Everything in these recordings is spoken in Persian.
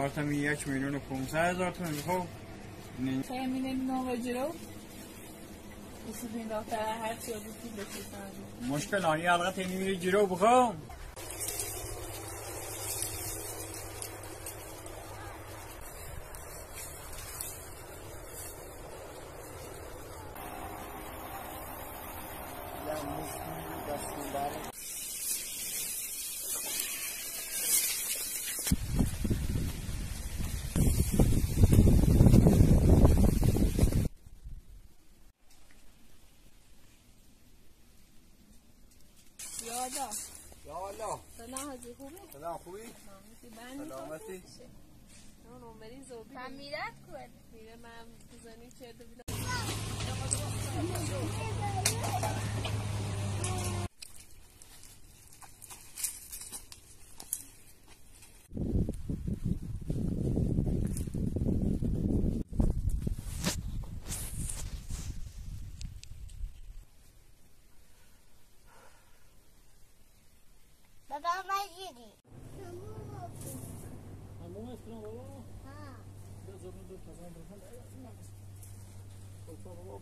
خواستم 1,500,000 تومان خب تأمین نام جلو استفاده تا هر چی بودی بسیار مشکل آنی الان تأمین جلو بخوام سلام خوبی؟ سلام خوبی؟ سلامتی؟ اونو مریض و من میرد کن میره من بزنی چه دویدم بابا مجیدی همون اسم بابا ها بذار دو تا زن بزن بابا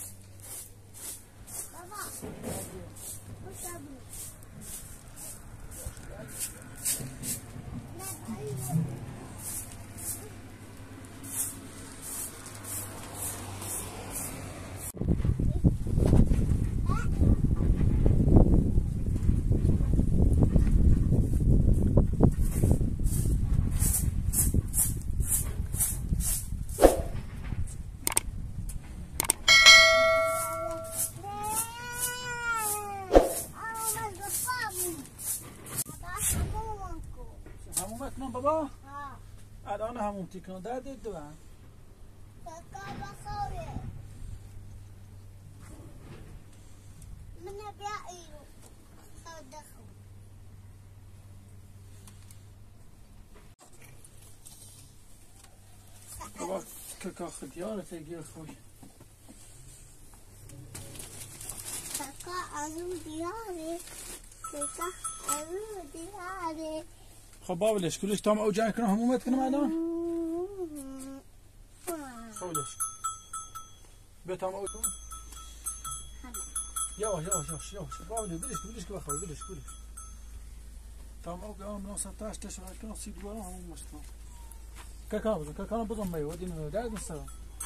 بابا الان همون تیکان داده دو هم کاکا بخوره من بیا ایرو دخو بابا کاکا خدیاره تگیر خوش کاکا ازو دیاره کاکا ازو دیاره خب بابلش کلش تام او جای کنه همومت کنه الان خولش به تام او کن یواش بابلش بلش که بخواه بلش تام او قام نوصل تاش تشرح کنه سید برام همون مستم کاکا بزن میو دین داد مثلا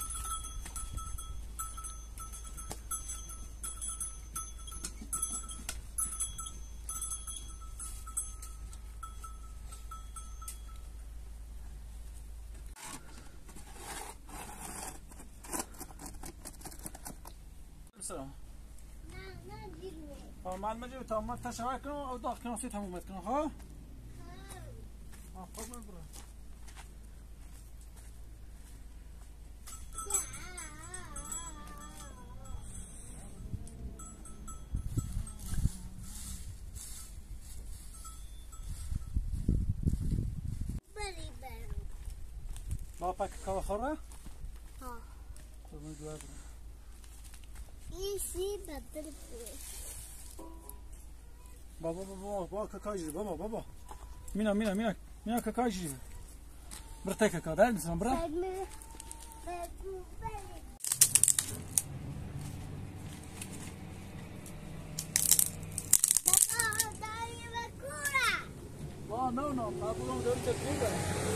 من مجبور تا ما تشویق کنم او داخل کنم سیت همومت کنم ها خب من برم بابا کاوا خوره ها خب من دوار برم ایسی بدل بابا کاکا جیری بابا مینا کاکا جیری برته کاکا دار میسم برا نه بابا داری تکوبه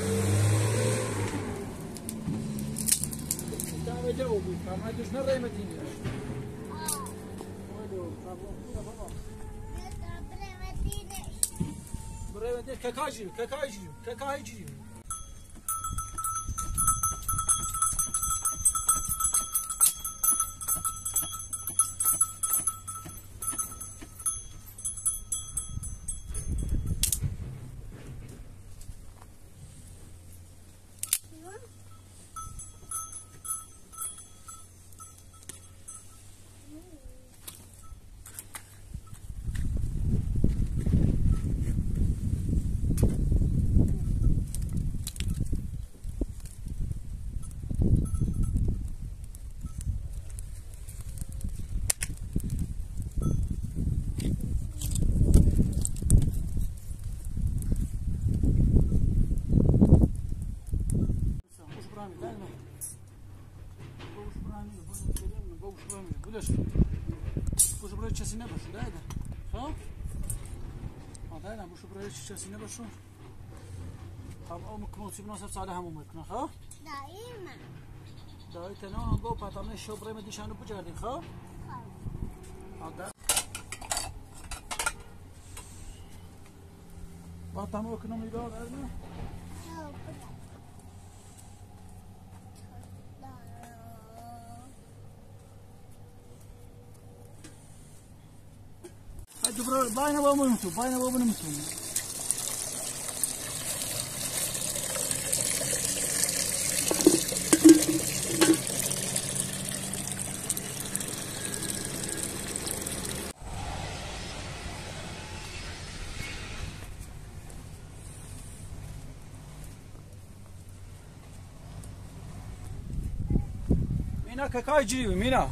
تعال جاوبي ما عندوش نرى مدينه بريمتي كاكاجي ولش بوش برای چیزی نباشون دایده خب دایده بوش برای چیزی نباشون خب اون کموسی بناسب ساله همون میکنه خب دایما دایی تنها هم گو پتامه شبره مدیشانو بجردین خب با تمام اکنومی دار داریم جبران باينه ومنتو باينه ومنتو مينا كاكاي جيوي مينا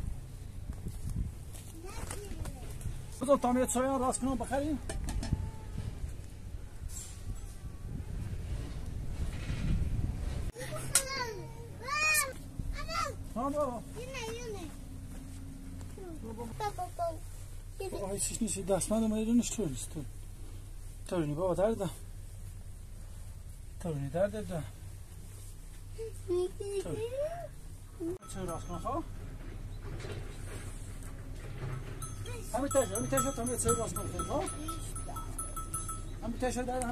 بذار تامیت سایان راست کنم بخریم ها بابا بابا هیچیش نیست دستمند اومده دونش تو نیست ترونی بابا درده ترونی درده ده چه راست کنم خواه همین تاشه تامیت سایان راست کنم خواه همین تاشه درده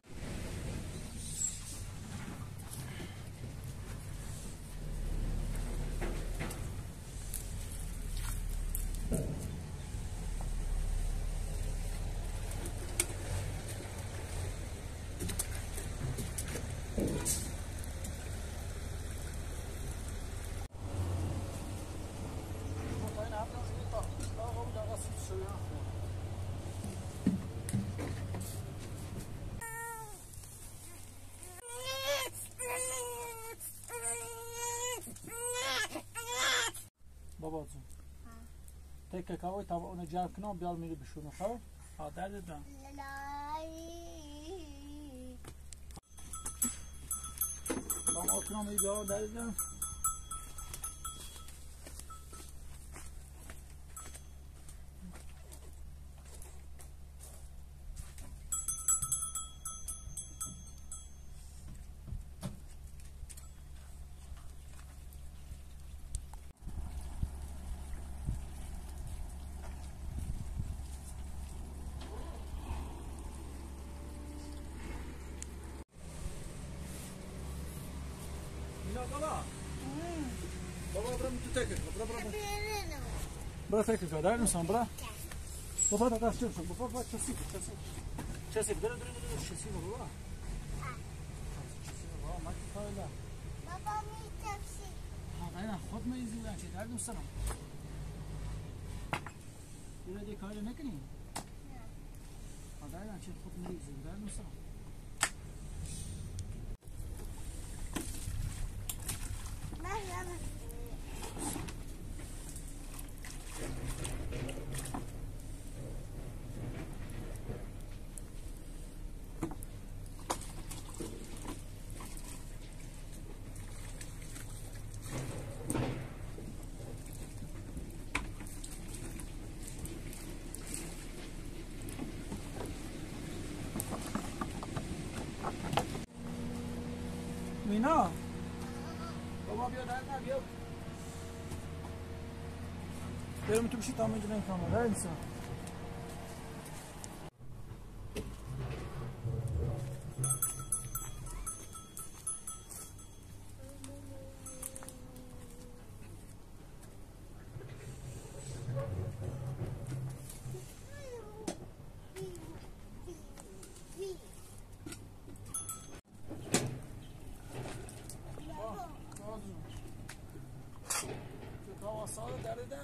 بابا جون تک کاوی تا اون جمع کنم بیال میری بشونه خب درد دادم بابا کنم میری بیال درد دادم بابا برام تو تکه برا تکه دار نمیسم برا بابا تا کاش چه بابا چه برا چه بابا بابا ما کی کالا بابا می تفسی نه خود میزی ولی چه دار نمیسم یه دیگه کار نکنی نه نه چه خود میزی دار نمیسم مینا بابا بیا در بیا بریم تو بشی تا اینجا نمیکنم در انسان سال درده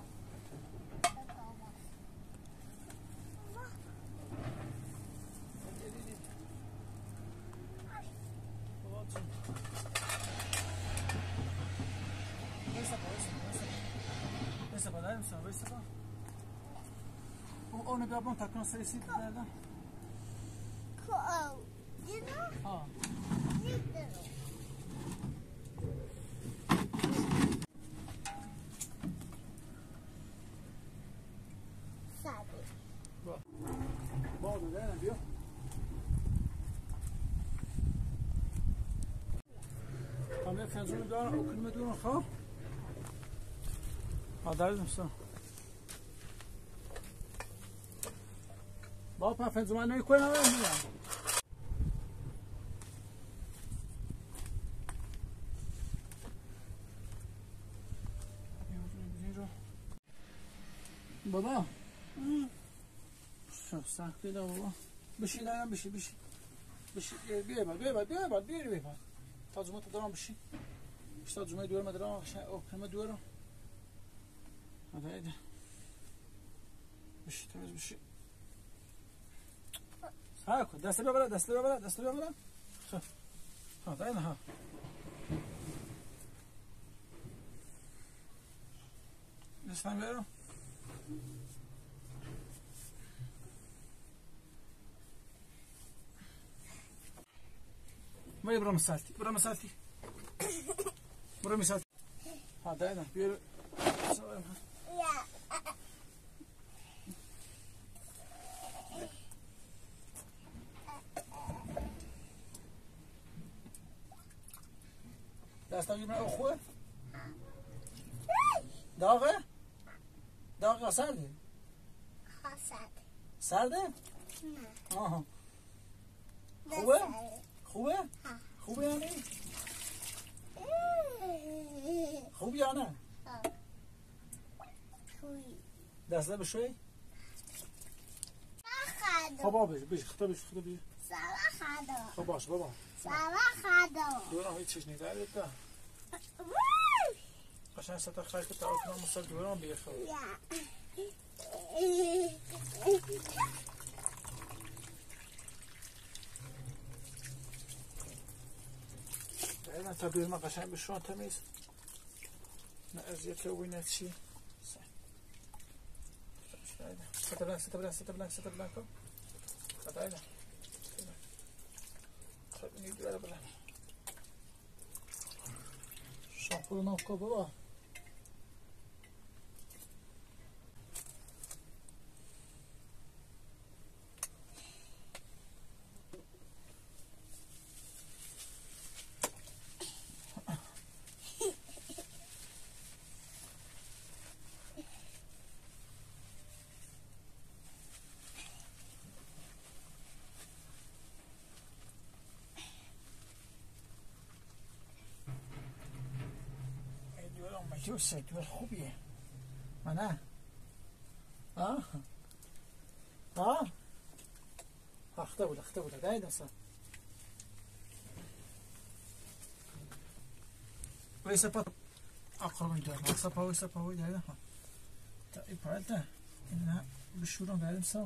اونو بیابون تکنون سریسی دردن ها با دادن بیا همه فنجون دارم و کلمه دارم خواه دردم سن با پا فنجون من نمی کنم بابا شو سختی دا بابا بشی دارم بشی بیا بار تا جمعه دارم بشی تا جمعه دورم دارم کلمه دورم هذا بشی تمیز بشی ها کن دست ببرد ها داینا ها دستم بیارم ما برا مسالتي ها داينا بير دستم من اخوه داغه سرده سرده آها خوبه یعنی خوب یا نه دسته بشوی خب بابا بیش خدا بیش خب باش بابا دورم هیچ چیز نیده ایده قشنگ ستا خیلی که تعال کنم مستر دورم بیه خب تا بیرون قشنگ بشون تمیز نه ازیت و نه چی ستا بلنک کن خدایده خیلی نیدوره بلنک شامپو رو ناف کن بابا مجوسه دور خوبیه منه اخته بود داید اصلا ویسه پا اقربون دارم ویسه پا وی داید تا ای پایده اینه بشورم داید اصلا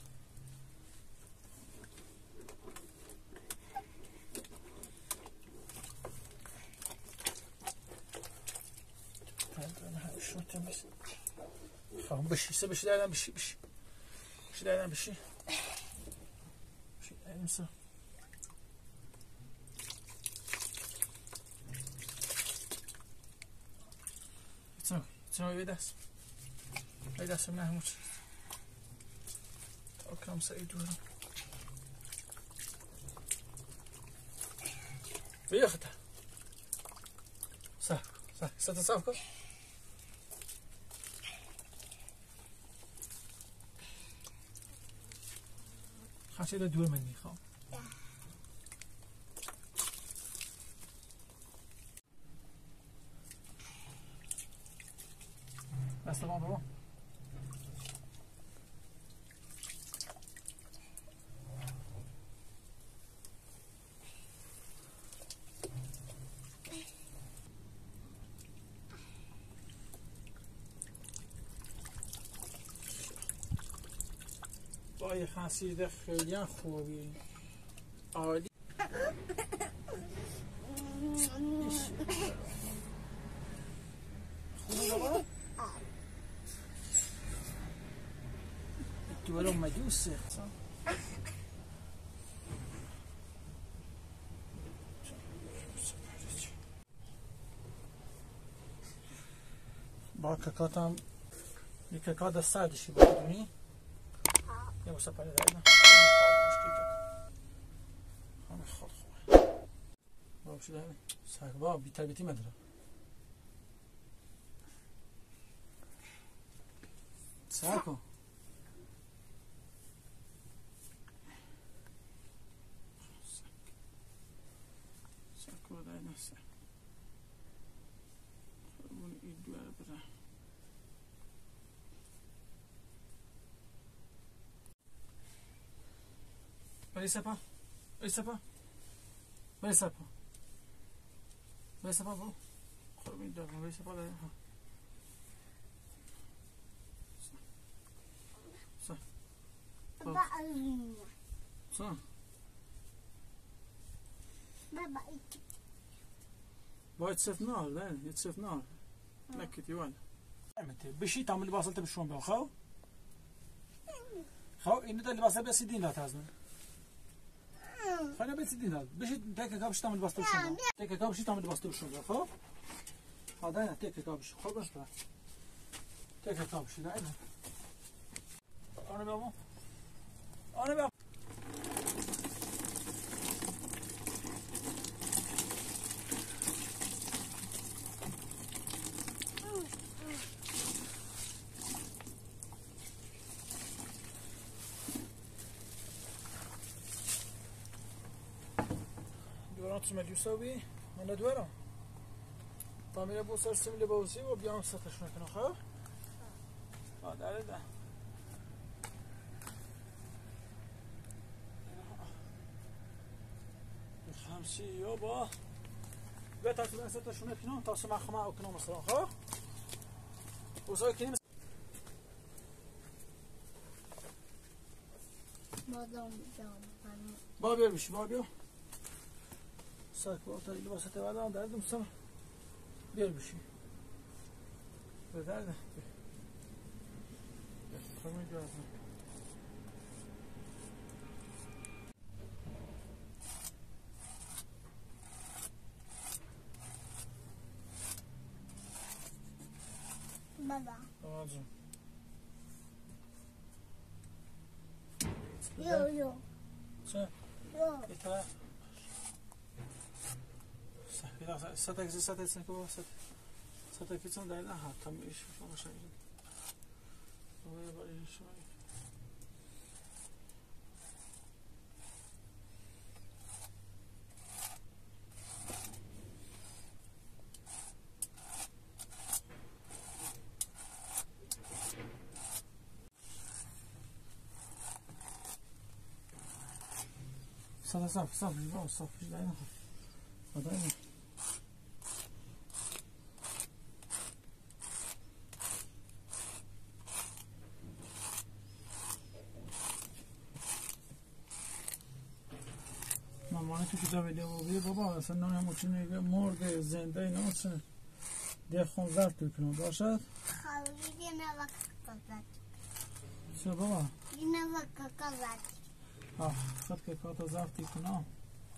خواهم بشی دایدم بشی دایدم بشی دایدم سا ایتسا ای دستم نه همون چیز تا اکرام سا ای دورم بیا خطا صاف کن خواهد دور من میخوام بس تمام بابا با یه خاصیت خیلی خوبی عالی خوبه بابا دوباره مجوسه با ککاتم یک ککات دستردشی بدونی یه واسه پاره دادم مشکل کرد همه خود خوبه باب شده همین سگ باب بی تربیتی مداره سگ کن سگ کن دای نسته خودمون این دواره برن بری سپا بری سپا بری سپا بری سپا برو خورم این دارم بری سپا داره سا بابا علمية سا بابا إيش باید صف نار لا يتصف نار نكت يوال بشي تعمل باصلت بشون بقى خو خو إنه ده اللي باصل بس دين لا تازن خلينا بس دين لا بشي تك كابش تعمل باصل بشون تك كابش تعمل باصل بشون بقى خو هذا أنا تك كابش خو بس بقى تك كابش لا أنا بابا أنا بابا دوران شو يسوي من دوره طامي ابو سرسم اللي بوسي وبيعمل سطح شنو كنا خا هذا ده خمسي يابا بيت تاع سطح شنو كنا تاسو مع خما او كنا مثلا خا وزاي كاين بابي بش بابي ساك وقت اللي وسط بعدها دردم سما بير بشي بدرده خمي جوازنا بابا آجم يو چه؟ يو ایتا كده ستة سنة ستة كيسان ده لها تم إيش فما شيء ويا بقى شوي صف مش ده هذا مامانه تو کتاب دیواری بابا اصلا نه همچین مرغ زنده اینا اصلا ده خون زرد کنه باشد خالی نوک کازات چه بابا نوک کازات خد که کاتا زرد کنه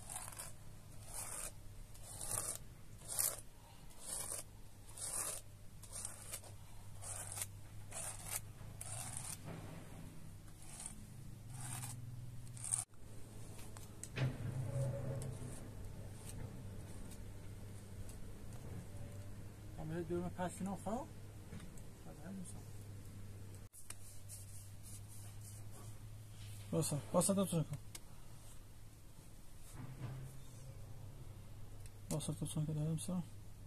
دورم پشتینا خواه باسا تو چون کن باسا تو چون که داریم سا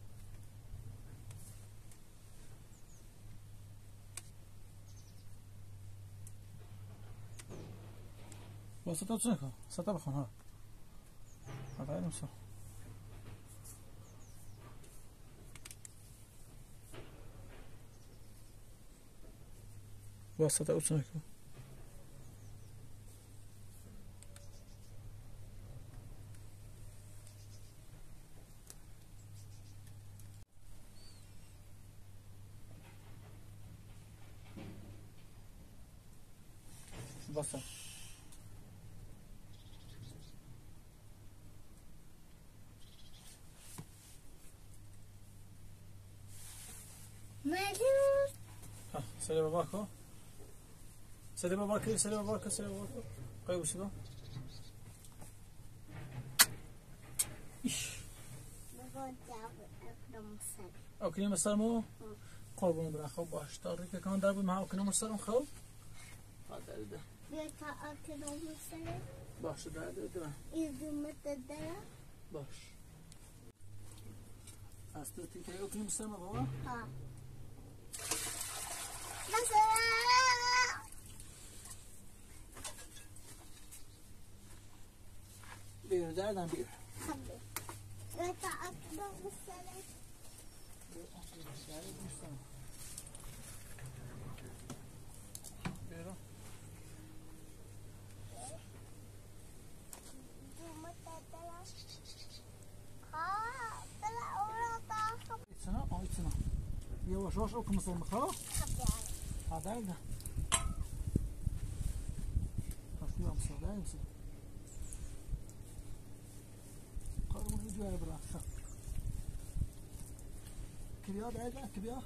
باسا تو چون کن ستا بخون ها داریم سا واسطة أوسنكو بصل مجنون سلام باباكو سلام باكر سلام باكر سلام باكر قيو شبا إيش بابا جاب أكرم سر أوكي مسلمو قربون برا خو باش طريقة كمان ضرب مع أوكي مسلم خو هذا ده بيت أكرم سر باش ده إذا متدرى باش أستطيع كي أوكي مسلم بابا ها مثلا بير دردن بير خبي بيت أكرم سر بيرو إتسنا أو إتسنا يواش واش أوكي مسلم خو هذا ده خفيف أمسك ده أمسك قالوا يجوا يا برا كبيا ده كبيا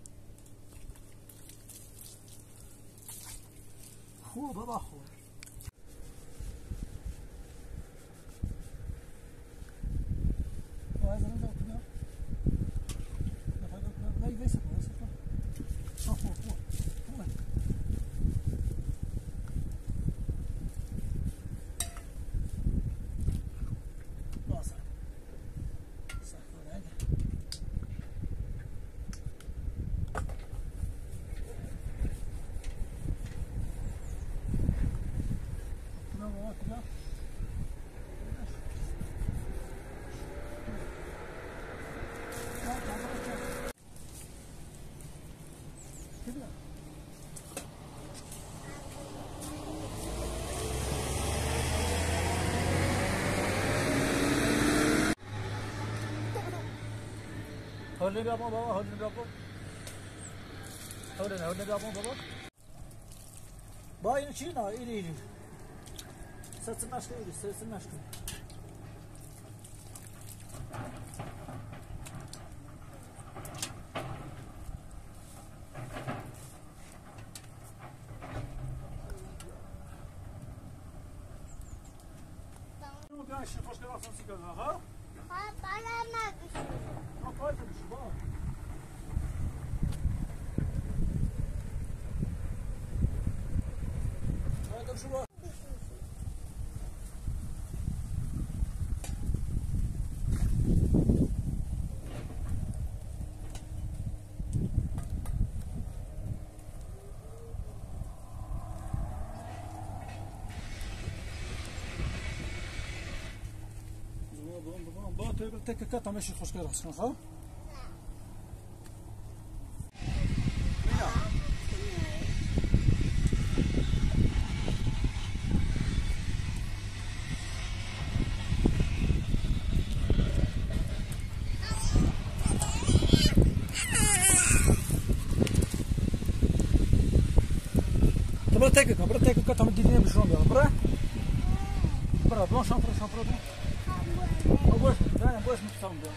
خو بابا خو وهذا نزل كبيا لا يسكت هو واصل صح ولا هولي بابا بابا هولي بابا هولي بابا بابا باين شينا إلي سرسناشكو إلي سرسناشكو Gashi, خوش که وقت سیگار ها؟ بالا نگوش ما پایت میشه با. پایت میشه با. با تو تک کتا میشه خوشگل است ها برا تک کتا میدیدیم بشون برا برا برا شام برا باش نه باش میتونم برا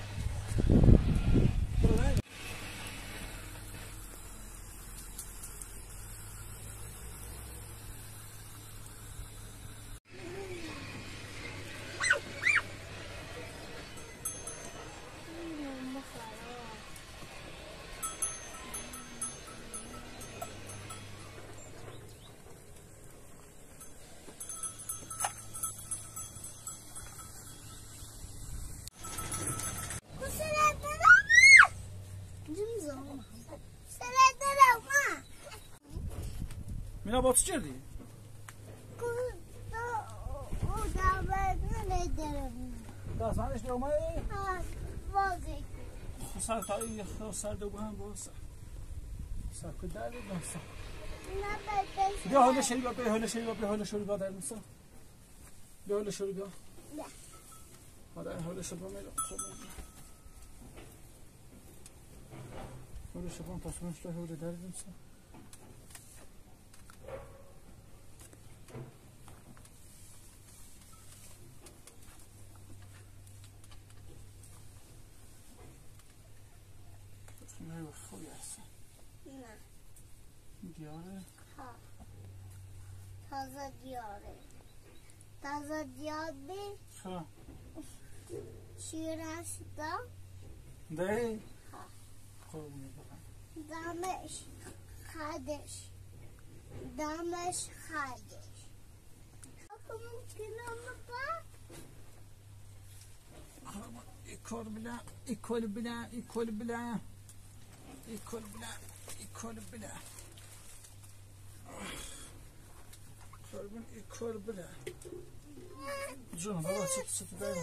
مینا با چی کردی؟ داستانش به اومد؟ بازی سر تایی سر دو هم باز سر کدر داستان بیا حالا شریبا بیا حالا شریبا در نسا بیا حالا شریبا حالا شریبا میرم حالا شریبا پاسونش تو حالا در نسا خوبی هست نه دیاره ها تازه دیاره تازه دیار بی خب شیر هستا ده قربونت برم دمش خدش دمش خدش ممکنه بابا يكل بلا يكل بلا يكل بلا يكل بلا يكل بلا يكل بلا جون بابا شت دايما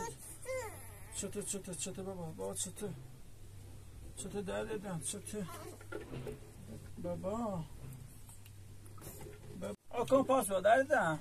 شت بابا شت دايما شت بابا اكون باس دايما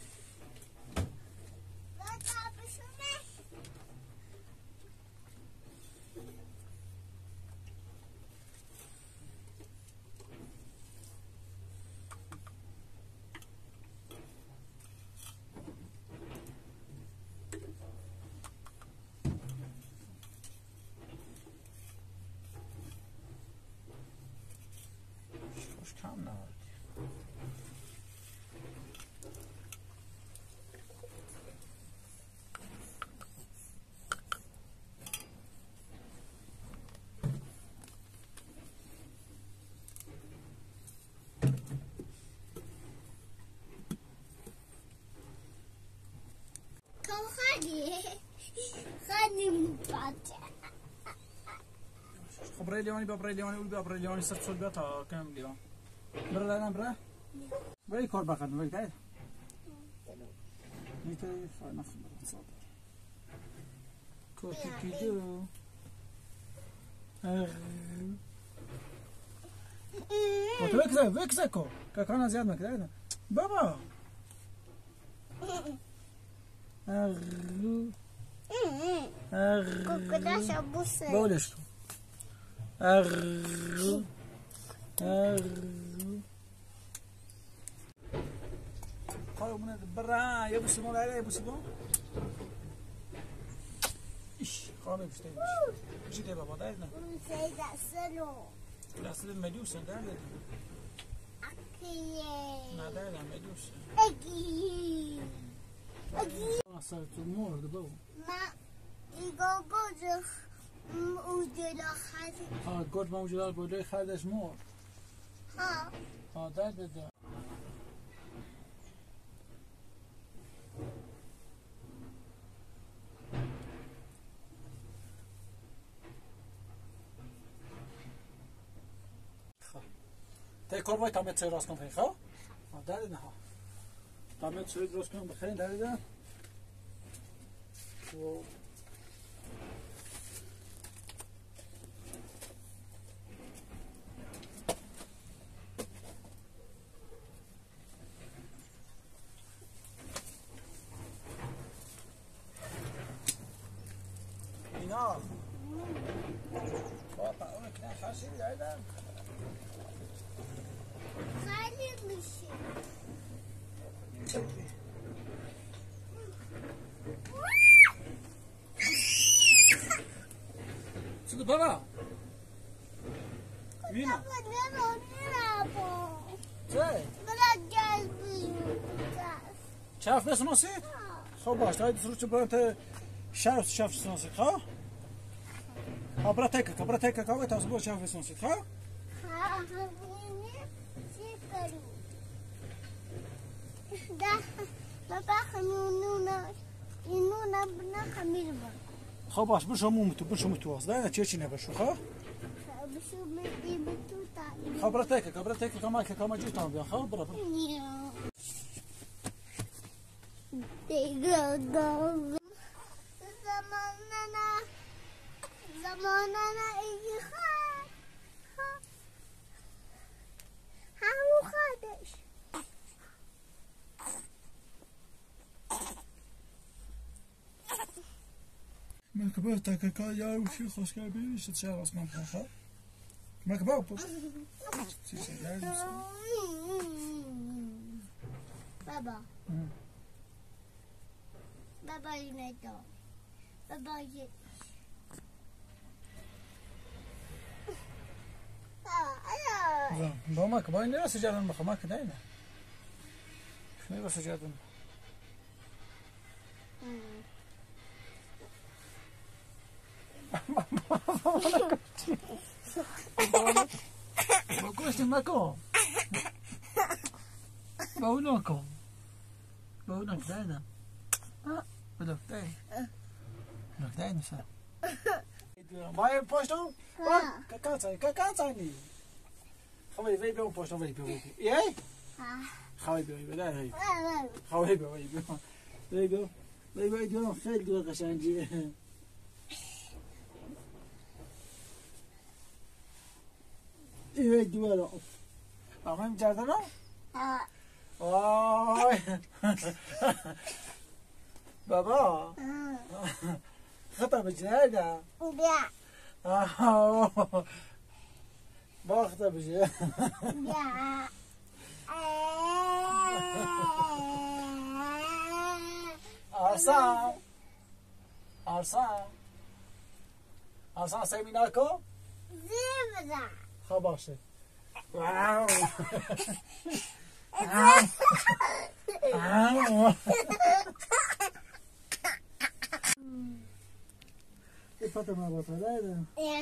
Come now. Kom خدي مباتع خبري اليواني بابري اليواني والبابري اليواني صرت صل بيتها كم اليوم برا لا برا برا كور بقى نبي تعال متى فانا خبر صادر كوتي كيدو كوتي ويكزاكو كاكانا زياد ما كده بابا كوكداش ابوسه بقولش قالوا من برا يا ابو سمون عليه يا ابو سمون ايش قالوا مش تمشي مش ده بابا داينا سيدة سلو لا سلم مليوسه داينا اكيد ما داينا مليوسه اكيد اكيد صارت امور دبو ما يقول موجود خالد قلت موجودات بودي خالدش مور ها ده تای کاربای تامت سر راست کن خیلی خواه داره نه ها تامت سر راست کن بخیرین داره ده و اینا بابا اون که خاصی داره خالی میشه چطور بابا مینا چه شاف بس نصيت خب باش هاي تروح برانت شاف نصيت خا براتك كاوي تصبر شاف بس نصيت خا ده بابا خمينونا ينونا بنا خمير خب باش بشو متو واصل تشي نبشو خا بشو مدي بتوتا خبرتك كما جيت انا خبر زماننا ايجي خاد هاو خادش من كبرتك كايا وشي خوش كابي شت شعر اسمع خا ما كبرت بابا بابا ينادى بابا يجي بابا كباين لا سجل المخ ما كداينا شنو بس جاتهم بقولش ماكو بقولكم بقولك داينا بقولك داينا بقولك داينا سا ما يبوشتو كاكاتاني خوي في بيو بوشتو في بيو ايه خوي بيو لا هي خوي بيو خیلی دور قشنگیه ایوه دوارا آمیم جردن ها؟ آی بابا خطا بجنه ده بیا با خطا بجنه بیا آرسان سیمینا کو؟ زیبرا خب باشه واو ای فاطمه بطله ده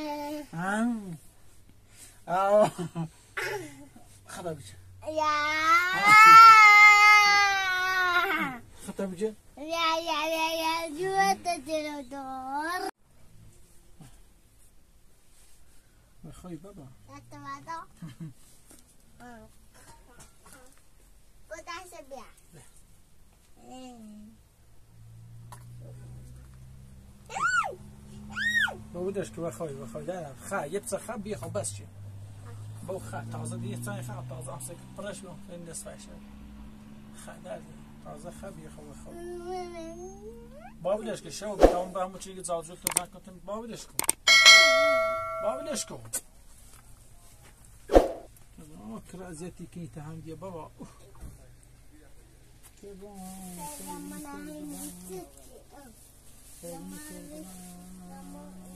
خطا بجنه خطا بجنه یا جوات دور بخوای بابا اتوادو بوداش بیا بودش که بخوای دارم خا یبص خا بيخو بس شي بو خا تازه دي ثاني خا تازه امسك برش بو فين نصف خا دار تازه خا بيخو بابلش که شو بتاون با همو چیزی زاوجو تو زاکتن بابلش کو كرا زيتي كي تهم دي بابا من